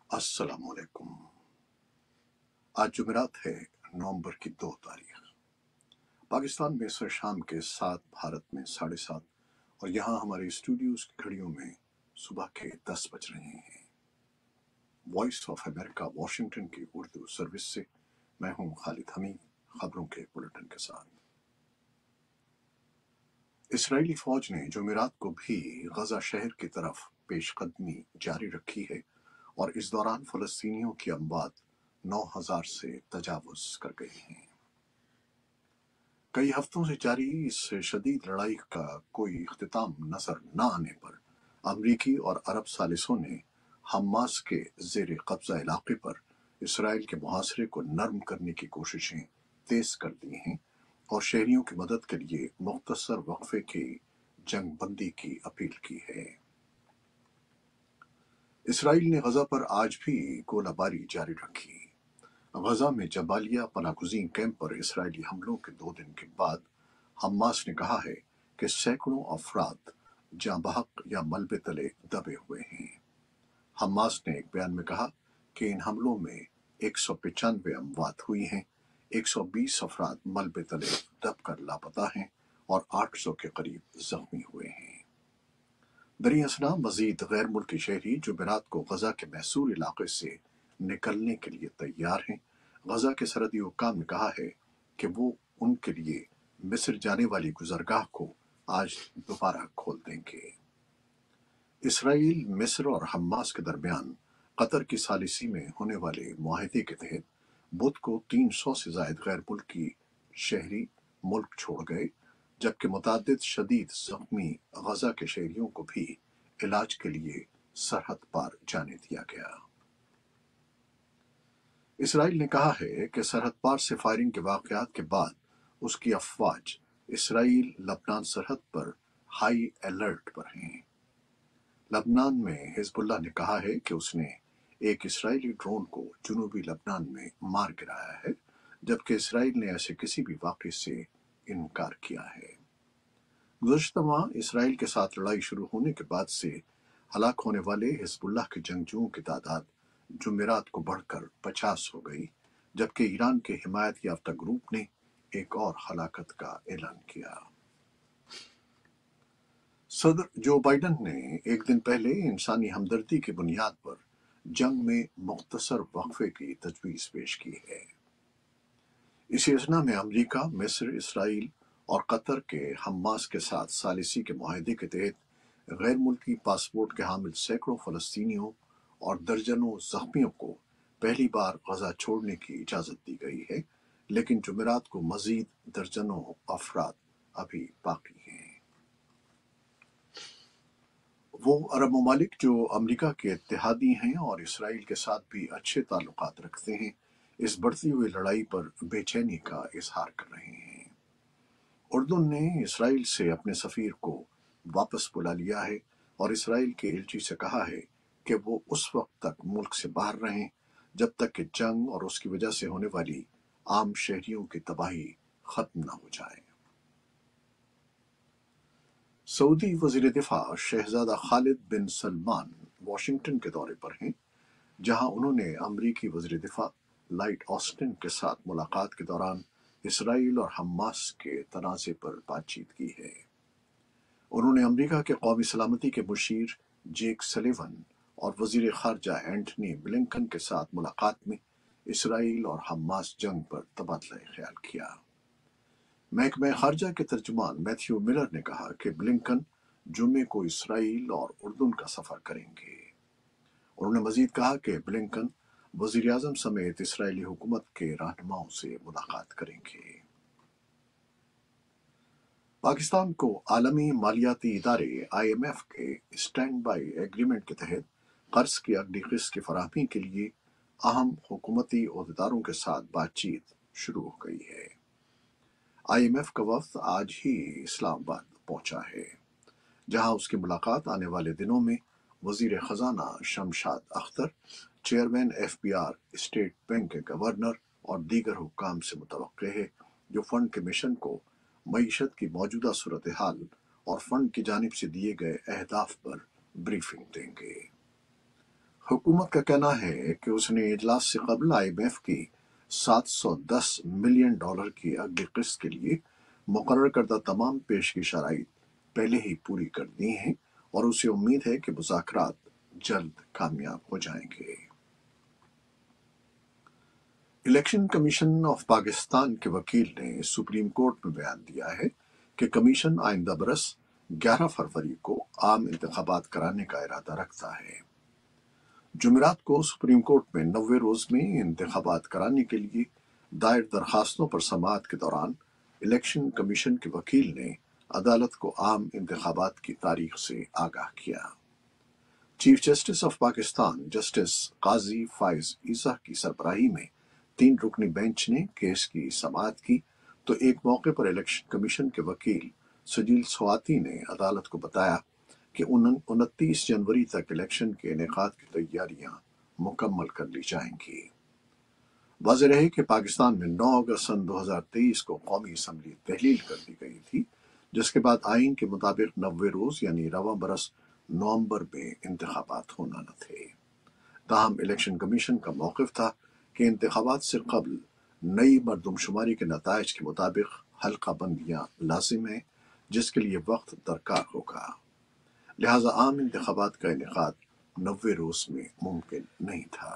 अस्सलामुअलैकुम। आज जुमेरात है, नवंबर की 2 तारीख। पाकिस्तान में इस वक्त शाम के 7, भारत में 7:30 और यहाँ हमारे स्टूडियोज की घड़ियों में सुबह के 10 बज रहे हैं। वॉइस ऑफ अमेरिका वॉशिंगटन की उर्दू सर्विस से मैं हूँ खालिद हमीद, खबरों के बुलेटिन के साथ। इसराइली फौज ने जुमेरात को भी गजा शहर की तरफ पेशकदमी जारी रखी है और इस दौरान फलस्तीनियों की अमवात 9,000 से तजावुज कर गई हैं। कई हफ्तों से जारी इस शदीद लड़ाई का कोई इख्तिताम नजर न आने पर अमरीकी और अरब सालिसों ने हमास के जेर कब्जा इलाके पर इसराइल के मुहासरे को नरम करने की कोशिशें तेज कर दी हैं और शहरियों की मदद के लिए मुख्तसर वक्फे की जंग बंदी की अपील की है। इसराइल ने गजा पर आज भी गोलाबारी जारी रखी। गजा में जबालिया पनागुज़ीन कैंप पर इसराइली हमलों के 2 दिन के बाद हमास ने कहा है कि सैकड़ों अफराद जाँ बहक या मलबे तले दबे हुए हैं। हमास ने एक बयान में कहा कि इन हमलों में 195 अमवात हुई हैं, 120 अफराद मलबे तले दबकर लापता हैं और 800 के करीब जख्मी हुए हैं। दरी असना मजीद गैर मुल्की शहरी जुमेरात को गजा के महसूर इलाके से निकलने के लिए तैयार हैं। गजा के सरहदी हुक्काम ने कहा है कि वो उनके लिए मिस्र जाने वाली गुजरगाह को आज दोबारा खोल देंगे। इसराइल, मिस्र और हमास के दरमियान कतर की सालिसी में होने वाले मुआहदे के तहत बुध को 300 से जायद गैर मुल्की शहरी मुल्क छोड़ गए, जबकि मुतअद्दिद शदीद जख्मी गजा के शहरियों को भी इलाज के लिए सरहद पार जाने दिया गया। इसराइल ने कहा है कि सरहद पार से फायरिंग के वाक़यात के बाद उसकी अफवाज इसराइल लबनान सरहद पर हाई अलर्ट पर हैं। लबनान में हिजबुल्लाह ने कहा है कि उसने एक इसराइली ड्रोन को जुनूबी लबनान में मार गिराया है, जबकि इसराइल ने ऐसे किसी भी वाक़े से इनकार किया है। गुज़श्ता माह इसराइल के साथ लड़ाई शुरू होने के बाद से हलाक होने वाले हिजबुल्लाह के जंगजुओं की तादाद जुमेरात को बढ़कर 50 हो गई, जबकि ईरान के हिमायत याफ्ता ग्रुप ने एक और हलाकत का ऐलान किया। सदर जो बाइडन ने एक दिन पहले इंसानी हमदर्दी की बुनियाद पर जंग में मुख्तसर वक्फे की तजवीज़ पेश की है। इसी असना में अमरीका, मिस्र, इसराइल और कतर के हमास के साथ सालिसी के मुआहदे के तहत गैर मुल्की पासपोर्ट के हामिल सैकड़ों फलस्तीनियों और दर्जनों जख्मियों को पहली बार गजा छोड़ने की इजाज़त दी गई है, लेकिन जुमेरात को मजीद दर्जनों अफराद अभी बाकी हैं। वो अरब ममालिक जो अमरीका के इत्तेहादी हैं और इसराइल के साथ भी अच्छे ताल्लुकात रखते हैं, इस बढ़ती हुई लड़ाई पर बेचैनी का इजहार कर रहे हैं। उर्दन ने इसराइल से अपने सफ़ीर को वापस बुला लिया है और इसराइल के एलची से कहा है कि वो उस वक्त तक मुल्क से बाहर रहें जब तक कि जंग और उसकी वजह से होने वाली आम शहरियों की तबाही खत्म न हो जाए। सऊदी वज़ीर दिफा शहजादा खालिद बिन सलमान वाशिंगटन के दौरे पर हैं, जहां उन्होंने अमरीकी वज़ीर दिफा लॉयड ऑस्टिन के साथ मुलाकात के दौरान इसराइल और हमास के तनाज़े पर बातचीत की है। उन्होंने अमरीका के कौमी सलामती के मुशीर जेक सलिवन और वज़ीर ख़ारजा एंटनी ब्लिंकन के साथ मुलाकात में इसराइल और हमास जंग पर तबादला ख्याल किया। महकमा ख़ारजा के तर्जुमान मैथ्यू मिलर ने कहा कि ब्लिंकन जुम्मे को इसराइल और उर्दन का सफ़र करेंगे। उन्होंने मज़ीद कहा कि ब्लिंकन वज़ीर आज़म समेत इसराइली हुकूमत के रहनुमाओं से मुलाकात करेंगे। पाकिस्तान को आलमी मालियाती इदारे IMF के स्टैंड बाई एग्रीमेंट के तहत कर्ज की अगली किस्त की फराहमी के लिए अहम हुकूमती ओहदेदारों के साथ बातचीत शुरू हो गई है। IMF का वफ्द आज ही इस्लामाबाद पहुंचा है, जहां उसकी मुलाकात आने वाले दिनों में वजीर खजाना Shamshad Akhtar, chairman FBR state bank के गवर्नर और दीगर हुक्काम से मुतवक्के है, जो फंड के मिशन को मईशत की मौजूदा सूरत हाल और फंड की जानिब से दिए गए अहदाफ पर ब्रीफिंग देंगे। हुकूमत का कहना है कि उसने इजलास से कबल IMF की $710 मिलियन की अग्रिम किस्त के लिए मुकर्रर करदा तमाम पेशगी शराइत पहले ही पूरी कर दी हैं और उसे उम्मीद है कि मुज़ाकरात जल्द कामयाब हो जाएंगे। इलेक्शन कमीशन ऑफ पाकिस्तान के वकील ने सुप्रीम कोर्ट में बयान दिया है कि कमीशन आइंदा बरस 11 फरवरी को आम इंतखाबात कराने का इरादा रखता है। जुमेरात को सुप्रीम कोर्ट में 90 रोज में इंतखाबात कराने के लिए दायर दरखास्तों पर समाअत के दौरान इलेक्शन कमीशन के वकील ने अदालत को आम इंतखाबात की तारीख से आगाह किया। Chief justice of Pakistan justice Qazi Faez Isa की सरबराही में 3 रुकनी बेंच ने केस की समाअत की तो एक मौके पर इलेक्शन कमीशन के वकील सजील स्वाति ने अदालत को बताया कि 29 जनवरी तक इलेक्शन के इनेकाद की तैयारियां मुकम्मल कर ली जाएंगी। वाज़ेह रहे कि पाकिस्तान में 9 अगस्त सन 2023 को कौमी असम्बली तहलील कर दी गई थी, जिसके बाद आइन के मुताबिक 90 रोज यानी रवां बरस नवंबर में इंतखाबात होना न थे। ताहम इलेक्शन कमीशन का मौक़िफ़ था कि इंतखाबात से कबल नई मरदमशुमारी के नताइज के मुताबिक हल्का बंदियां लाजिम है, जिसके लिए वक्त दरकार होगा। लिहाजा आम इंतखाबात का इनेकाद 90 रोज में मुमकिन नहीं था।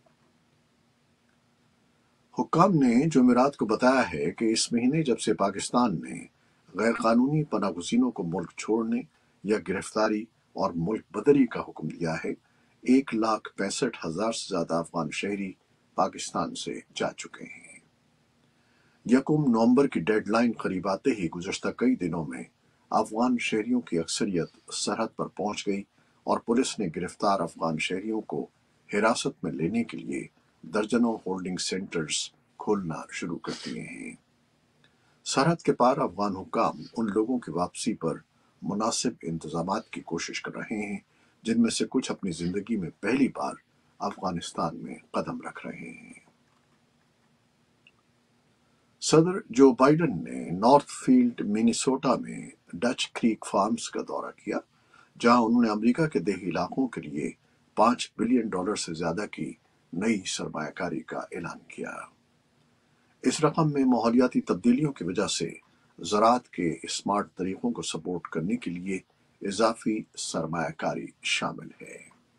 हुक्काम ने जुमेरात को बताया है कि इस महीने जब से पाकिस्तान ने गैर कानूनी पनागज़ीनों को मुल्क छोड़ने या गिरफ्तारी और मुल्क बदरी का हुक्म दिया है, 1,65,000 से ज्यादा अफगान शहरी पाकिस्तान से जा चुके हैं। 1 नवंबर की डेडलाइन करीब आते ही गुज़श्ता कई दिनों में अफगान शहरियों की अक्सरियत सरहद पर पहुंच गई और पुलिस ने गिरफ्तार अफगान शहरियों को हिरासत में लेने के लिए दर्जनों होल्डिंग सेंटर्स खोलना शुरू कर दिए हैं। सरहद के पार अफगान हुक्काम उन लोगों की वापसी पर मुनासिब इंतजामात की कोशिश कर रहे हैं जिनमें से कुछ अपनी जिंदगी में पहली बार अफगानिस्तान में कदम रख रहे हैं। सदर जो बाइडेन ने नॉर्थफील्ड मिनीसोटा में डच क्रीक फार्म्स का दौरा किया, जहां उन्होंने अमेरिका के देही इलाकों के लिए $5 बिलियन से ज्यादा की नई सरमायाकारी का ऐलान किया। इस रकम में माहौलियाती तब्दीलियों की वजह से ज़राअत के स्मार्ट तरीकों को सपोर्ट करने के लिए इजाफी सरमायाकारी शामिल है।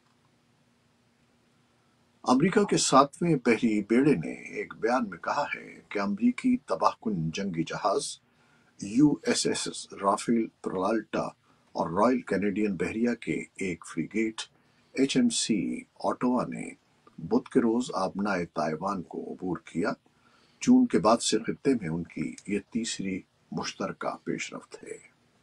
अमेरिका के 7वें बहरी बेड़े ने एक बयान में कहा है कि अमेरिकी तबाहकुन जंगी जहाज USS राफेल परलाल्टा और रॉयल कैनेडियन बहरिया के एक फ्रिगेट HMC ऑटोवा ने बुध के रोज आबनाए ताइवान को अबूर किया। जून के बाद से खित्ते में उनकी ये तीसरी मुश्तरका पेशरफ्त है।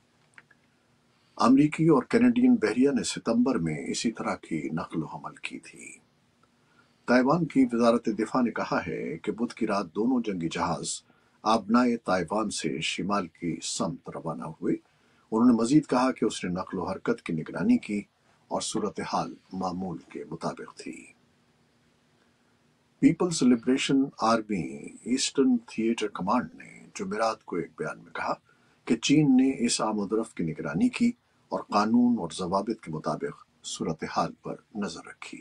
अमेरिकी और कैनेडियन बहरिया ने सितंबर में इसी तरह की नकल हमल की थी। ताइवान की वजारत दिफा ने कहा है कि बुध की रात दोनों जंगी जहाज आबनाए ताइवान से शिमाल की समत रवाना हुए। उन्होंने मजीद कहा कि उसने नकलो हरकत की निगरानी की और सूरत हाल मामूल के मुताबिक थी। People's Liberation Army Eastern Theater Command ने जुमेरात को एक बयान में कहा कि चीन ने इस आमदरफ्त की निगरानी की और कानून और जवाबित के मुताबिक सूरत हाल पर नजर रखी।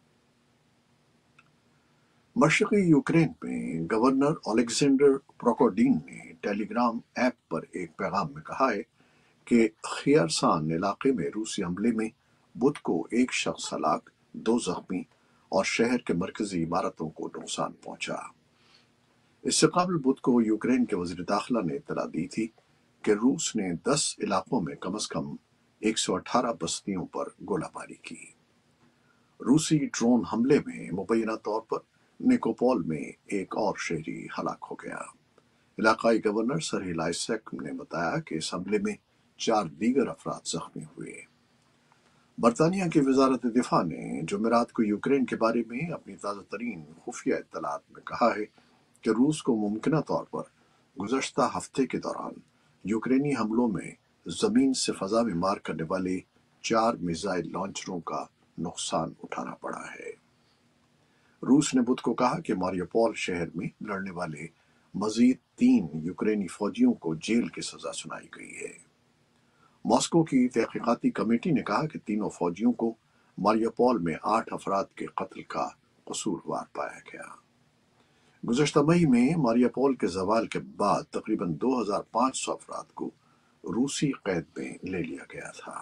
मशरक़ी यूक्रेन में गवर्नर ओलेक्जेंडर प्रोकोडीन ने टेलीग्राम ऐप पर एक पैगाम में कहा है कि खियरसान इलाके में रूसी हमले में बुध को एक शख्स हलाक, 2 जख्मी और शहर के मरकजी इमारतों को नुकसान पहुंचा। इससे कबल बुध को यूक्रेन के वज़ीर दाखिला ने इत्तला दी थी कि रूस ने 10 इलाकों में कम से कम 118 बस्तियों पर गोलाबारी की। रूसी ड्रोन हमले में मुबैना तौर पर निकोपोल में एक और शहरी हलाक हो गया। इलाकाई गवर्नर सर लाइसेक ने बताया कि इस हमले में 4 दीगर अफराद जख्मी हुए। बरतानिया की वजारत दिफा ने जुमेरात को यूक्रेन के बारे में अपनी ताज़ा तरीन खुफिया इत्तलात में कहा है कि रूस को मुमकिना तौर पर गुज़श्ता हफ्ते के दौरान यूक्रेनी हमलों में जमीन से फजा में मार करने वाले 4 मिसाइल लॉन्चरों का नुकसान उठाना पड़ा है। रूस ने बुध को कहा कि मारियोपोल शहर में लड़ने वाले मजीद 3 यूक्रेनी फौजियों को जेल की सजा सुनाई गई है। मॉस्को की तहकीकाती कमेटी ने कहा कि तीनों फौजियों को मारियापोल में 8 अफराद के कत्ल का कसूरवार पाया गया। गुज़श्ता मई में मारियापोल के ज़वाल के बाद तकरीबन 2500 अफराद को रूसी कैद में ले लिया गया था।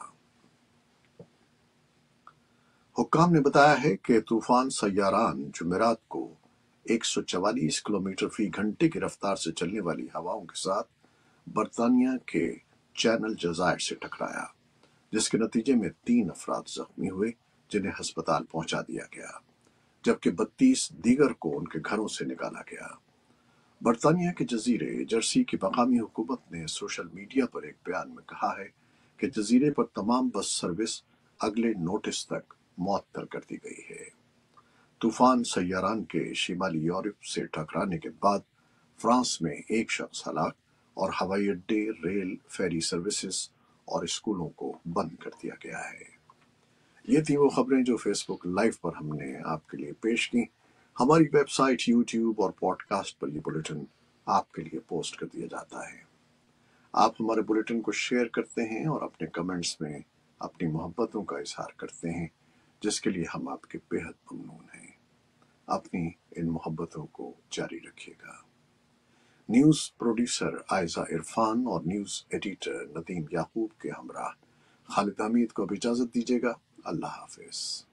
हुक्काम ने बताया है कि तूफान सय्यारान जुमेरात को 144 किलोमीटर फी घंटे की रफ्तार से चलने वाली हवाओं के साथ बरतानिया के चैनल जज़ायर से टकराया, जिसके नतीजे में 3 अफराद जख्मी हुए जिन्हें अस्पताल पहुंचा दिया गया, जबकि 32 दीगर को उनके घरों से निकाला गया। बरतानिया के जजीरे जर्सी की मकामी हुकूमत ने सोशल मीडिया पर एक बयान में कहा है कि जजीरे पर तमाम बस सर्विस अगले नोटिस तक मुअत्तल कर दी गई है। तूफान सय्यारान के शिमाली यूरोप से टकराने के बाद फ्रांस में एक शख्स हलाक और हवाई अड्डे, रेल, फेरी सर्विसेज और स्कूलों को बंद कर दिया गया है। ये थी वो खबरें जो फेसबुक लाइव पर हमने आपके लिए पेश की। हमारी वेबसाइट, यूट्यूब और पॉडकास्ट पर ये बुलेटिन आपके लिए पोस्ट कर दिया जाता है। आप हमारे बुलेटिन को शेयर करते हैं और अपने कमेंट्स में अपनी मोहब्बतों का इजहार करते हैं, जिसके लिए हम आपके बेहद ममनून हैं। अपनी इन मोहब्बतों को जारी रखिएगा। न्यूज़ प्रोड्यूसर आयजा इरफान और न्यूज़ एडिटर नदीम याकूब के हमरा खालिद हमीद को अब इजाज़त दीजिएगा। अल्लाह हाफिज।